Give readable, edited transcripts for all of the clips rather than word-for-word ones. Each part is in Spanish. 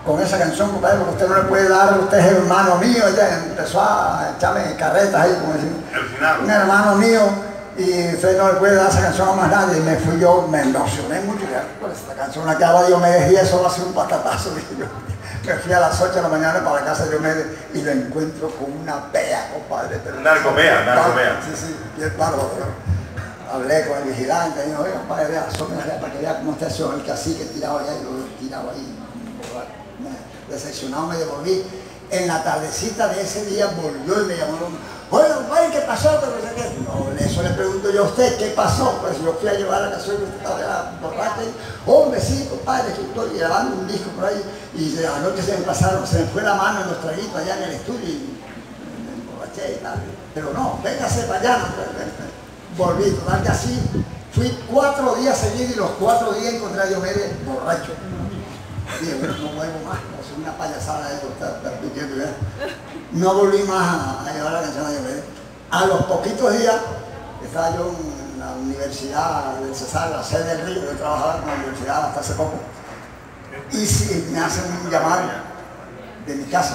con esa canción, compadre, porque usted no le puede dar, usted es hermano mío. Ella empezó a echarme carretas ahí, como decimos, un hermano mío, y usted no le puede dar esa canción a más nadie. Y me fui yo, me emocioné mucho, por esta canción la acaba de Diomedes, y eso va a ser un patatazo. Me fui a las 8 de la mañana para la casa de Diomedes y lo encuentro con una pea, compadre. Narcopea. Sí, bien bárbaro. Hablé con el vigilante y dijo, oye, compadre, vea, asómese allá para que vea cómo está el cacique tirado allá, y lo tirado ahí. Decepcionado me devolví. En la tardecita de ese día volvió y me llamó, oye, compadre, ¿qué pasó? No, eso le pregunto yo a usted, ¿qué pasó? Pues yo fui a llevar la canción y usted estaba borracho y, hombre, sí, compadre, que estoy grabando un disco por ahí, y anoche se me fue la mano en los traguitos allá en el estudio y me emborraché y tal. Pero no, véngase para allá. Volví, total que así, fui 4 días seguidos y los 4 días encontré a Diomedes borracho. Dije, bueno, no vuelvo más, es una payasada eso, está pidiendo ya. No volví más a llevar la canción a Diomedes. A los poquitos días, estaba yo en la Universidad del Cesar, la sede del Río, yo trabajaba con la universidad hasta hace poco. Y si me hacen un llamado de mi casa,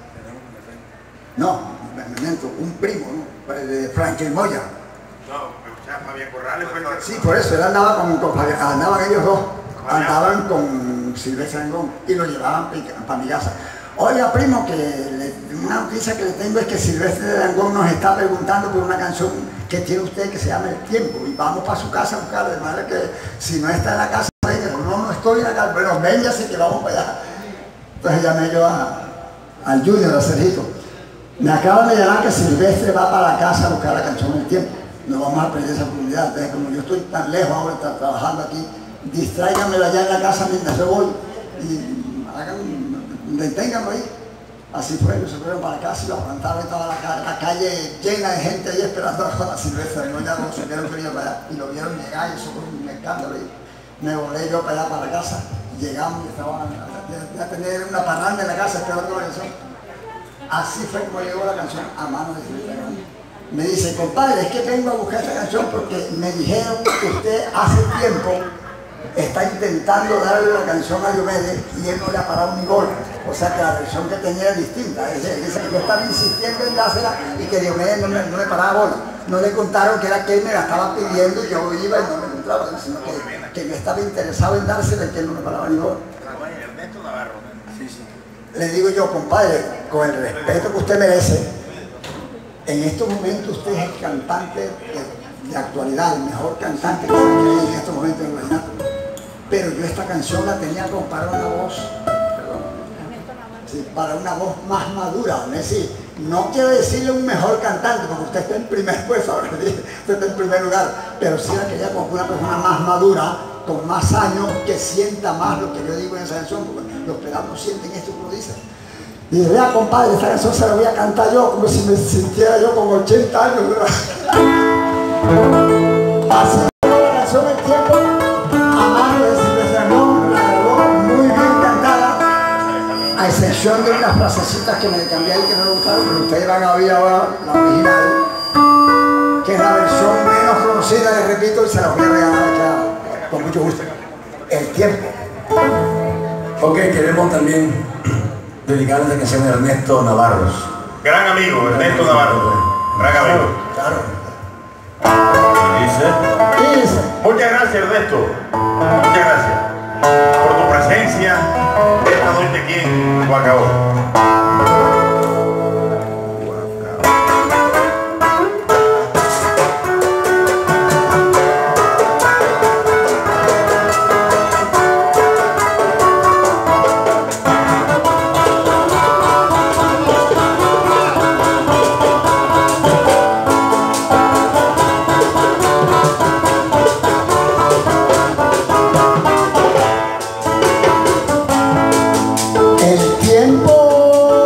no, un primo, ¿no? De Franklin Moya. No, Fabián Corrales fue el que... Sí, por eso, él andaba con Fabián, andaban ellos dos, andaban con Silvestre Dangond y lo llevaban para mi casa. Oiga, primo, que una noticia que le tengo es que Silvestre Dangond nos está preguntando por una canción que tiene usted que se llama El Tiempo, y vamos para su casa a buscarla, de manera que si no está en la casa, venga, no estoy en la casa, pero véngase que vamos para allá. Entonces llamé yo al Junior, a Sergito. Me acaban de llamar que Silvestre va para la casa a buscar la canción El Tiempo. No vamos a perder esa oportunidad. Entonces, como yo estoy tan lejos ahora, estar trabajando aquí, distráiganmelo allá en la casa mientras yo voy y deténganlo ahí. Así fue, ellos se fueron para la casa y lo aguantaron, estaba la calle llena de gente ahí esperando a Silvestre. No, ya no se vieron que venía para allá y lo vieron llegar y eso fue un escándalo. Y me volé yo para allá, para la casa. Llegamos y estaban a tener una parranda en la casa esperando la canción. Así fue como llegó la canción a manos de Silvestre Dangond. Me dice, compadre, es que vengo a buscar esta canción porque me dijeron que usted hace tiempo está intentando darle la canción a Diomedes y él no le ha parado ni gol. O sea que la versión que tenía era distinta. Dice que yo estaba insistiendo en dársela y que Diomedes no le paraba bola. No le contaron que era que él me la estaba pidiendo y yo iba y no me encontraba, sino que yo estaba interesado en dársela y que él no le paraba ni bola. Ernesto Navarro. Le digo yo, compadre, con el respeto que usted merece, en estos momentos usted es el cantante de actualidad, el mejor cantante que hay en estos momentos en el vallenato. Pero yo esta canción la tenía como para una voz, sí, para una voz más madura. Es decir, no quiero decirle un mejor cantante, porque usted está en primer puesto, ahora usted está en primer lugar, pero sí la quería como una persona más madura, con más años, que sienta más lo que yo digo en esa canción, porque los pelados no sienten esto que uno dice. Y dije, vea, compadre, esta canción se la voy a cantar yo, como si me sintiera yo con 80 años. Así fue la canción El Tiempo, a mano de Silvestre Dangond, la grabó muy bien cantada, a excepción de unas frasecitas que me cambié ahí que no me gustaron, pero ustedes van a oír ahora la original, que es la versión menos conocida, les repito, y se la voy a regalar acá, con mucho gusto. El Tiempo. Ok, queremos también dedicar esta canción a Ernesto Navarro. Gran amigo, Ernesto Navarro. Gran amigo. Claro. Dice. Muchas gracias, Ernesto. Muchas gracias por tu presencia esta noche aquí en Huacao. El tiempo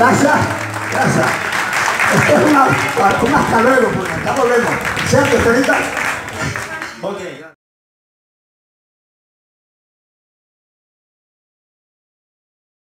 Gracias, gracias. Esto es un hasta luego, porque acá volvemos. ¿Cierto, señorita? Ok.